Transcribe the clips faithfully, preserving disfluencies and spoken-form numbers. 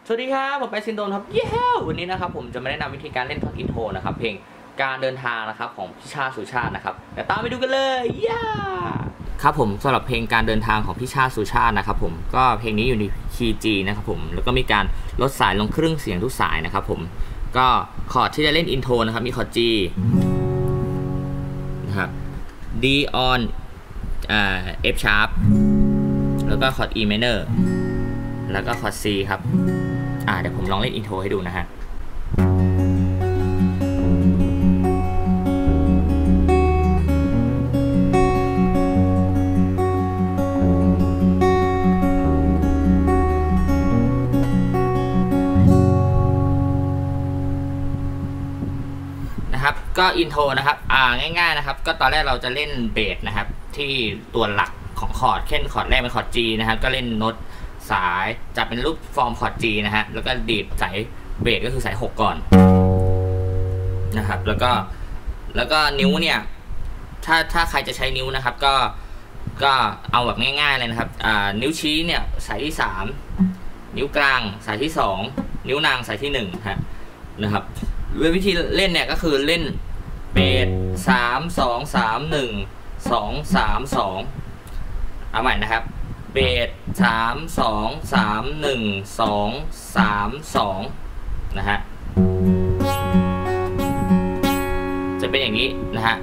สวัสดีครับผมไปซินโดนครับเย้วันนี้นะครับผมจะมาแนะนำวิธีการเล่นท่อนอินโทรนะครับเพลงการเดินทางนะครับของพี่ชาติสุชาตินะครับเดี๋ยวตามไปดูกันเลยย่าครับผมสำหรับเพลงการเดินทางของพี่ชาติสุชาตินะครับผมก็เพลงนี้อยู่ในคีย์ G นะครับผมแล้วก็มีการลดสายลงครึ่งเสียงทุกสายนะครับผมก็คอร์ดที่จะเล่นอินโทรนะครับมีคอร์ด G นะครับ D on อ่า F sharp แล้วก็คอร์ด E minor แล้วก็คอร์ด C ครับอ่าเดี๋ยวผมลองเล่นอินโทรให้ดูนะฮะนะครับก็อินโทรนะครับอ่าง่ายๆนะครับก็ตอนแรกเราจะเล่นเบสนะครับที่ตัวหลักของคอร์ดเช่นคอร์ดแรกเป็นคอร์ด G นะครับก็เล่นโน้ตสายจับเป็นรูปฟอร์มคอร์ด G นะฮะแล้วก็ดีดสายเบสก็คือสายหกก่อนนะครับแล้วก็แล้วก็นิ้วเนี่ยถ้าถ้าใครจะใช้นิ้วนะครับก็ก็เอาแบบง่ายๆเลยนะครับอ่านิ้วชี้เนี่ยสายที่สามนิ้วกลางสายที่สองนิ้วนางสายที่หนึ่งฮะนะครับวิธีเล่นเนี่ยก็คือเล่นเบสสามสองสามหนึ่งสองสามสองเอาใหม่นะครับเบสสามสองสามหนึ่งสองสามสองนะฮะจะเป็นอย่างนี้นะฮะ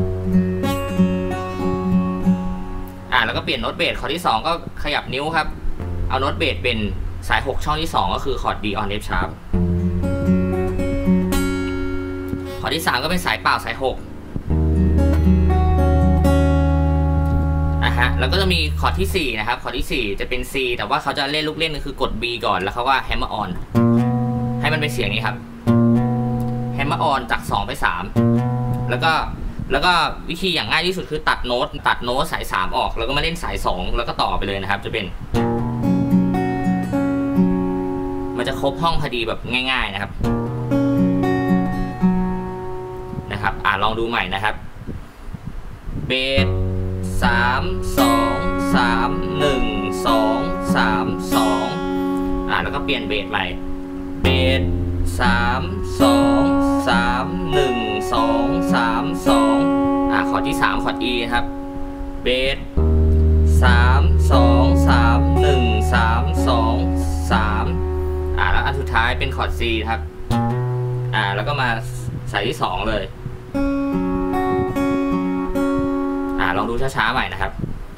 อ่าแล้วก็เปลี่ยนโน้ตเบสคอร์ดที่สองก็ขยับนิ้วครับเอาโน้ตเบสเป็นสายหกช่องที่สองก็คือคอร์ด D on F sharp คอร์ดที่สามก็เป็นสายเปล่าสายหกนะฮะแล้วก็จะมีคอร์ดที่สี่นะครับคอร์ดที่สี่จะเป็น C แต่ว่าเขาจะเล่นลูกเล่นก็คือกด B ก่อนแล้วเขาว่า hammer on ให้มันเป็นเสียงนี้ครับ hammer on จากสองไปสามแล้วก็แล้วก็วิธีอย่างง่ายที่สุดคือตัดโน้ตตัดโน้ตสายสามออกแล้วก็มาเล่นสายสองแล้วก็ต่อไปเลยนะครับจะเป็นมันจะครบห้องพอดีแบบง่ายๆนะครับนะครับอ่าลองดูใหม่นะครับเบสสามสองสามหนึ่งสองสามสองอ่าแล้วก็เปลี่ยนเบสใหม่เบสสามสองสามหนึ่งสองสามสองอ่าคอร์ดที่สามคอร์ด E ครับเบสสามสองสามหนึ่งสามสองสามอ่าแล้วอันสุดท้ายเป็นคอร์ด C ครับอ่าแล้วก็มาใส่ที่สองเลยลองดูช้าๆใหม่นะครับ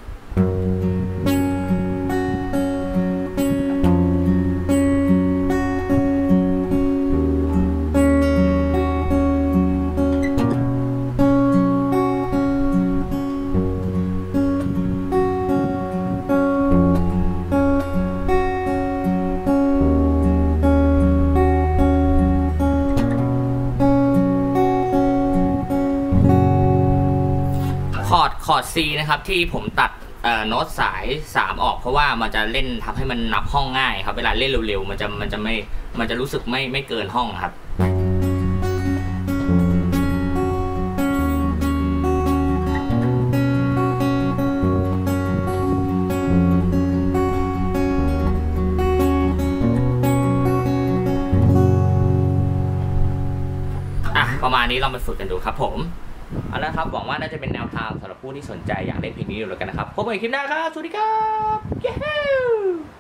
คอร์ดคอร์ด C นะครับที่ผมตัดโน้ตสายสามออกเพราะว่ามันจะเล่นทำให้มันนับห้องง่ายครับเวลาเล่นเร็วๆมันจะมันจะไม่มันจะรู้สึกไม่ไม่เกินห้องครับอ่ะประมาณนี้เรามาฝึกกันดูครับผมเอาละครับหวังว่าน่าจะเป็นแนวทางสำหรับผู้ที่สนใจอยากเล่นเพลงนี้อยู่แล้วกันนะครับพบกันในคลิปหน้าครับสวัสดีครับเย้